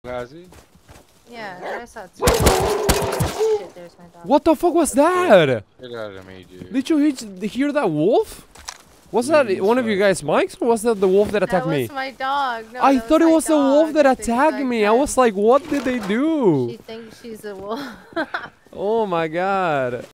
Gazi? Yeah, I saw two. Shit, there's my dog. What the fuck was that? Get out of me, dude. Did you hear that wolf? Was that one of you guys' mics, or was that the wolf that attacked me? That was my dog. No, I that thought it my was the wolf dog. that attacked me. I was like, what did they do? She thinks she's a wolf. Oh my god.